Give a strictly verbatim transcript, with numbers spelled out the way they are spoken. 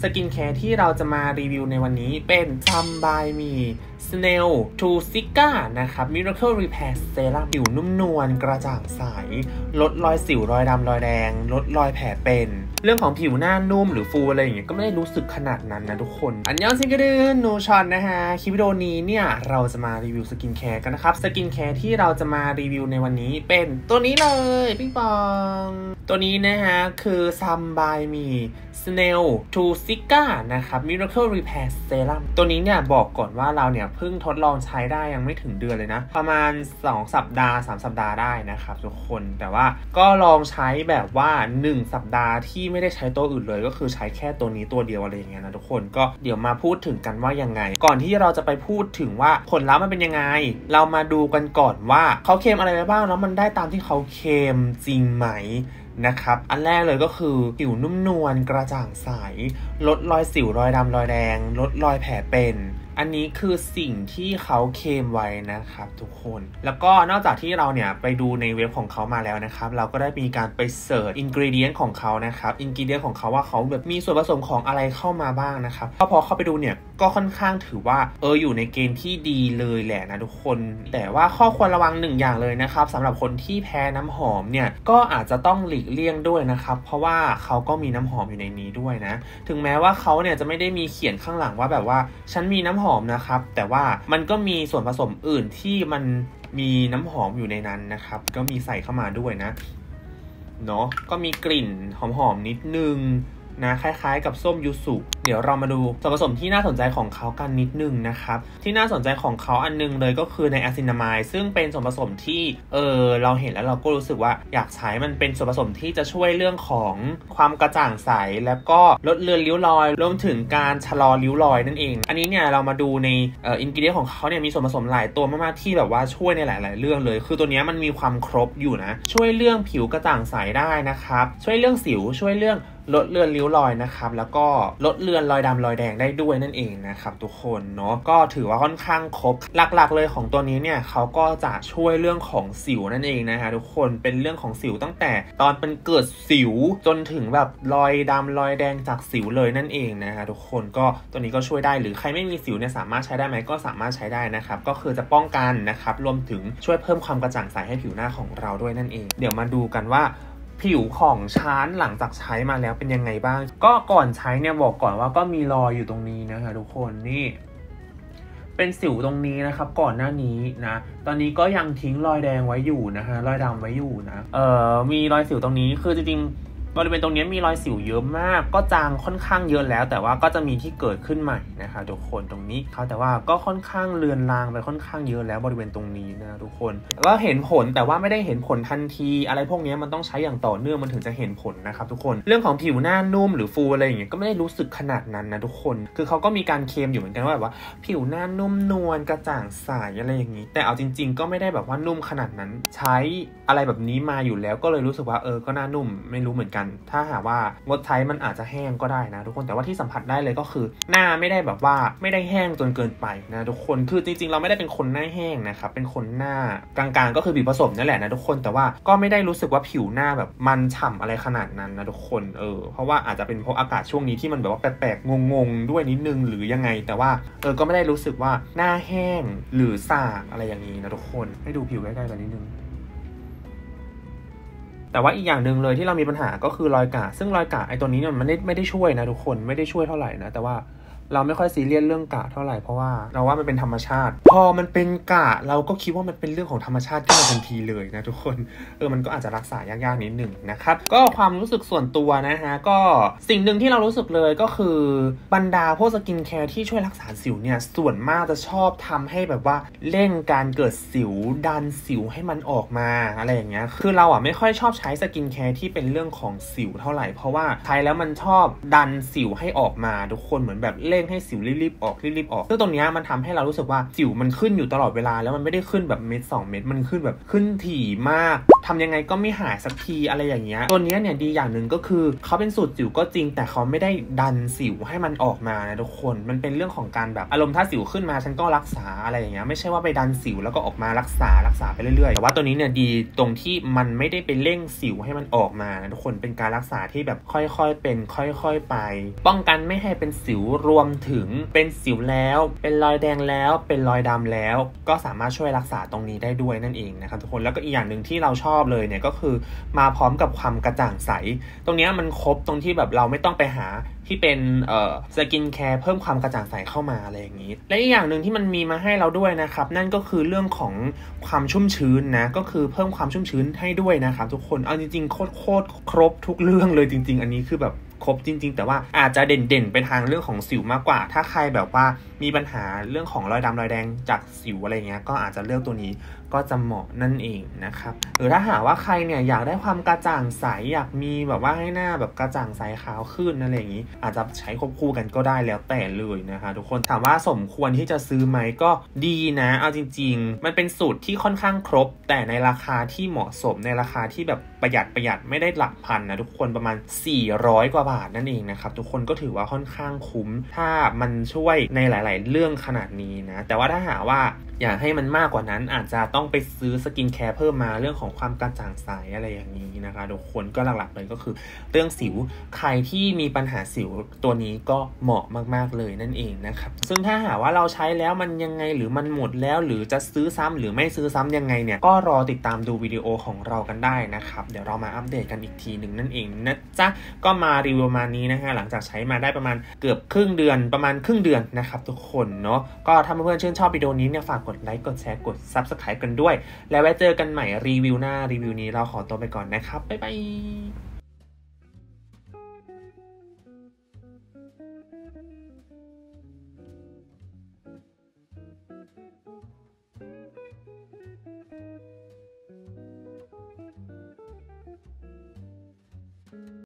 สกินแคร์ที่เราจะมารีวิวในวันนี้เป็น Some by Me Snail to Sika นะครับ Miracle Repair Serum ผิวนุ่มนวลกระจ่างใสลดรอยสิวรอยดำรอยแดงลดรอยแผลเป็นเรื่องของผิวหน้านุ่มหรือฟูอะไรอย่างเงี้ยก็ไม่ได้รู้สึกขนาดนั้นนะทุกคนอันยองซิงเกิลนูชอนนะฮะคลิปวิดีโอนี้เนี่ยเราจะมารีวิวสกินแคร์กันนะครับสกินแคร์ที่เราจะมารีวิวในวันนี้เป็นตัวนี้เลยปิ๊งปองตัวนี้นะฮะคือ Some by Me Snail to Sika นะครับ Miracle Repair Serum ตัวนี้เนี่ยบอกก่อนว่าเราเนี่ยเพิ่งทดลองใช้ได้ยังไม่ถึงเดือนเลยนะประมาณสองสัปดาห์สามสัปดาห์ได้นะครับทุกคนแต่ว่าก็ลองใช้แบบว่าหนึ่งสัปดาห์ที่ไม่ได้ใช้ตัวอื่นเลยก็คือใช้แค่ตัวนี้ตัวเดียวอะไรอย่างเงี้ยนะทุกคนก็เดี๋ยวมาพูดถึงกันว่ายังไงก่อนที่เราจะไปพูดถึงว่าผลลัพธ์มันเป็นยังไงเรามาดูกันก่อนว่าเขาเคลมอะไรไปบ้างแล้วมันได้ตามที่เขาเคลมจริงไหมนะครับอันแรกเลยก็คือผิวนุ่มนวลกระจ่างใสลดรอยสิวรอยดำรอยแดงลดรอยแผลเป็นอันนี้คือสิ่งที่เขาเคลมไว้นะครับทุกคนแล้วก็นอกจากที่เราเนี่ยไปดูในเว็บของเขามาแล้วนะครับเราก็ได้มีการไปเสิร์ชอินกรีเดียนต์ของเขานะครับอินกรีเดียนต์ของเขาว่าเขาแบบมีส่วนผสมของอะไรเข้ามาบ้างนะครับก็พอเข้าไปดูเนี่ยก็ค่อนข้างถือว่าเอออยู่ในเกณฑ์ที่ดีเลยแหละนะทุกคนแต่ว่าข้อควรระวังหนึ่งอย่างเลยนะครับสำหรับคนที่แพ้น้ำหอมเนี่ยก็อาจจะต้องหลีกเลี่ยงด้วยนะครับเพราะว่าเขาก็มีน้ำหอมอยู่ในนี้ด้วยนะถึงแม้ว่าเขาเนี่ยจะไม่ได้มีเขียนข้างหลังว่าแบบว่าฉันมีน้ำหอมนะครับแต่ว่ามันก็มีส่วนผสมอื่นที่มันมีน้ำหอมอยู่ในนั้นนะครับก็มีใส่เข้ามาด้วยนะเนาะก็มีกลิ่นหอมๆนิดนึงนะคล้ายๆกับส้มยูสุเดี๋ยวเรามาดูส่วนผสมที่น่าสนใจของเขากันนิดนึงนะครับที่น่าสนใจของเขาอันนึงเลยก็คือในอะซินามายซึ่งเป็นส่วนผสมที่เออเราเห็นแล้วเราก็รู้สึกว่าอยากใช้มันเป็นส่วนผสมที่จะช่วยเรื่องของความกระจ่างใสแล้วก็ลดเลือนริ้วรอยรวมถึงการชะลอริ้วรอยนั่นเองอันนี้เนี่ยเรามาดูในเอ่ออินกรีเดียนต์ของเขาเนี่ยมีส่วนผสมหลายตัวมากๆที่แบบว่าช่วยในหลายๆเรื่องเลยคือตัวนี้มันมีความครบอยู่นะช่วยเรื่องผิวกระจ่างใสได้นะครับช่วยเรื่องสิวช่วยเรื่องลดเลือนริ้วรอยนะครับแล้วก็ลดเลือนรอยดำรอยแดงได้ด้วยนั่นเองนะครับทุกคนเนาะก็ถือว่าค่อนข้างครบหลักๆเลยของตัวนี้เนี่ยเขาก็จะช่วยเรื่องของสิวนั่นเองนะฮะทุกคนเป็นเรื่องของสิวตั้งแต่ตอนเป็นเกิดสิวจนถึงแบบรอยดำรอยแดงจากสิวเลยนั่นเองนะฮะทุกคนก็ตัวนี้ก็ช่วยได้หรือใครไม่มีสิวเนี่ยสามารถใช้ได้ไหมก็สามารถใช้ได้นะครับก็คือจะป้องกันนะครับรวมถึงช่วยเพิ่มความกระจ่างใสให้ผิวหน้าของเราด้วยนั่นเองเดี๋ยวมาดูกันว่าผิวของชั้นหลังจากใช้มาแล้วเป็นยังไงบ้างก็ก่อนใช้เนี่ยบอกก่อนว่าก็มีรอยอยู่ตรงนี้นะคะทุกคนนี่เป็นสิวตรงนี้นะครับก่อนหน้านี้นะตอนนี้ก็ยังทิ้งรอยแดงไว้อยู่นะฮะรอยดำไว้อยู่นะเอ่อมีรอยสิวตรงนี้คือจริงๆบริเวณตรงนี้มีรอยสิวเยอะมากก็จางค่อนข้างเยอะแล้วแต่ว่าก็จะมีที่เกิดขึ้นใหม่นะคะทุกคนตรงนี้เขาแต่ว่าก็ค่อนข้างเลือนลางไปค่อนข้างเยอะแล้วบริเวณตรงนี้นะทุกคนก็เห็นผลแต่ว่าไม่ได้เห็นผลทันทีอะไรพวกนี้มันต้องใช้อย่างต่อเนื่องมันถึงจะเห็นผลนะครับทุกคนเรื่องของผิวหน้านุ่มหรือฟูอะไรอย่างเงี้ยก็ไม่ได้รู้สึกขนาดนั้นนะทุกคนคือเขาก็มีการเคลมอยู่เหมือนกันว่าแบบว่าผิวหน้านุ่มนวลกระจ่างใสอะไรอย่างนี้แต่เอาจริงๆก็ไม่ได้แบบว่านุ่มขนาดนั้นใช้อะไรแบบนี้มาอยู่แล้วก็เลยรู้สึกว่าเออก็น่านุ่มไม่รู้เหมือนกันถ้าหากว่างดใช้มันอาจจะแห้งก็ได้นะทุกคนแต่ว่าที่สัมผัสได้เลยก็คือหน้าไม่ได้แบบว่าไม่ได้แห้งจนเกินไปนะทุกคนคือจริงๆเราไม่ได้เป็นคนหน้าแห้งนะครับเป็นคนหน้ากลางๆก็คือผิวผสมนั่นแหละนะทุกคนแต่ว่าก็ไม่ได้รู้สึกว่าผิวหน้าแบบมันฉ่ำอะไรขนาดนั้นนะทุกคนเออเพราะว่าอาจจะเป็นเพราะอากาศช่วงนี้ที่มันแบบว่าแปลกๆงงๆด้วยนิดนึงหรือยังไงแต่ว่าเออก็ไม่ได้รู้สึกว่าหน้าแห้งหรือสากอะไรอย่างนี้นะทุกคนให้ดูผิวใกล้ๆกันนิดนึงแต่ว่าอีกอย่างหนึ่งเลยที่เรามีปัญหาก็คือรอยกะซึ่งรอยกะไอ้ตัวนี้เนี่ยมันไม่ได้ไม่ได้ช่วยนะทุกคนไม่ได้ช่วยเท่าไหร่นะแต่ว่าเราไม่ค่อยซีเรียสเรื่องกะเท่าไหร่เพราะว่าเราว่ามันเป็นธรรมชาติพอมันเป็นกะเราก็คิดว่ามันเป็นเรื่องของธรรมชาติขึ้นมาทันทีเลยนะทุกคนเออมันก็อาจจะรักษายากๆนิดหนึ่งนะครับก็ความรู้สึกส่วนตัวนะฮะก็สิ่งหนึ่งที่เรารู้สึกเลยก็คือบรรดาพวกสกินแคร์ที่ช่วยรักษาสิวเนี่ยส่วนมากจะชอบทำให้แบบว่าเร่งการเกิดสิวดันสิวให้มันออกมาอะไรอย่างเงี้ยคือเราอ่ะไม่ค่อยชอบใช้สกินแคร์ที่เป็นเรื่องของสิวเท่าไหร่เพราะว่าใช้แล้วมันชอบดันสิวให้ออกมาทุกคนเหมือนแบบเร่งร่งให้สิวรีบๆออกรีบๆออกซึ่งตรงนี้มันทำให้เรารู้สึกว่าสิวมันขึ้นอยู่ตลอดเวลาแล้วมันไม่ได้ขึ้นแบบเม็ดสองเม็ดมันขึ้นแบบขึ้นถี่มากทำยังไงก็ไม่หายสักทีอะไรอย่างเงี้ยตัวนี้เนี่ยดีอย่างหนึ่งก็คือเขาเป็นสูตรสิวก็จริงแต่เขาไม่ได้ดันสิวให้มันออกมานะทุกคนมันเป็นเรื่องของการแบบอารมณ์ถ้าสิวขึ้นมาฉันก็รักษาอะไรอย่างเงี้ยไม่ใช่ว่าไปดันสิวแล้วก็ออกมารักษารักษาไปเรื่อยๆแต่ว่าตัวนี้เนี่ยดีตรงที่มันไม่ได้ไปเร่งสิวให้มันออกมานะทุกคนเป็นการรักษาที่แบบค่อยๆเป็นค่อยๆไปป้องกันไม่ให้เป็นสิวรวมถึงเป็นสิวแล้วเป็นรอยแดงแล้วเป็นรอยดำแล้วก็สามารถช่วยรักษาตรงนี้ได้ด้วยนั่นเองนะครับทุกคนแล้วก็อีกอย่างหนึ่งที่เราชอบเลยเนี่ยก็คือมาพร้อมกับความกระจ่างใสตรงนี้มันครบตรงที่แบบเราไม่ต้องไปหาที่เป็นเอ่อสกินแคร์เพิ่มความกระจ่างใสเข้ามาอะไรอย่างนี้และอีกอย่างหนึ่งที่มันมีมาให้เราด้วยนะครับนั่นก็คือเรื่องของความชุ่มชื้นนะก็คือเพิ่มความชุ่มชื้นให้ด้วยนะครับทุกคนเอาจริงๆโคตรโคตรครบทุกเรื่องเลยจริงๆอันนี้คือแบบครบจริงๆแต่ว่าอาจจะเด่นๆไปทางเรื่องของสิวมากกว่าถ้าใครแบบว่ามีปัญหาเรื่องของรอยดำรอยแดงจากสิวอะไรเงี้ยก็อาจจะเลือกตัวนี้ก็จะเหมาะนั่นเองนะครับหรือถ้าหากว่าใครเนี่ยอยากได้ความกระจ่างใสอยากมีแบบว่าให้หน้าแบบกระจ่างใสขาวขึ้นอะไรอย่างนี้อาจจะใช้ควบคู่กันก็ได้แล้วแต่เลยนะคะทุกคนถามว่าสมควรที่จะซื้อไหมก็ดีนะเอาจริงๆมันเป็นสูตรที่ค่อนข้างครบแต่ในราคาที่เหมาะสมในราคาที่แบบประหยัดประหยัดไม่ได้หลักพันนะทุกคนประมาณสี่ร้อยกว่าบาทนั่นเองนะครับทุกคนก็ถือว่าค่อนข้างคุ้มถ้ามันช่วยในหลายๆเรื่องขนาดนี้นะแต่ว่าถ้าหากว่าอยากให้มันมากกว่านั้นอาจจะต้องไปซื้อสกินแคร์เพิ่มมาเรื่องของความกระจ่างใสอะไรอย่างนี้นะคะทุกคนก็หลักๆเลยก็คือเรื่องสิวใครที่มีปัญหาสิวตัวนี้ก็เหมาะมากๆเลยนั่นเองนะครับซึ่งถ้าหากว่าเราใช้แล้วมันยังไงหรือมันหมดแล้วหรือจะซื้อซ้ำหรือไม่ซื้อซ้ำยังไงเนี่ยก็รอติดตามดูวิดีโอของเรากันได้นะครับเดี๋ยวเรามาอัปเดตกันอีกทีหนึ่งนั่นเองนะจ๊ะก็มารีวิวมานี้นะฮะหลังจากใช้มาได้ประมาณเกือบครึ่งเดือนประมาณครึ่งเดือนนะครับทุกคนเนาะก็ถ้าเพื่อนๆชื่นชอบวิดีโอนี้เนี่ยฝากกดไลค์กดแชร์กด ซับสไครบ์ กันด้วยแล้วไว้เจอกันใหม่รีวิวหน้ารีวิวนี้เราขอตัวไปก่อนนะครับบ๊ายบาย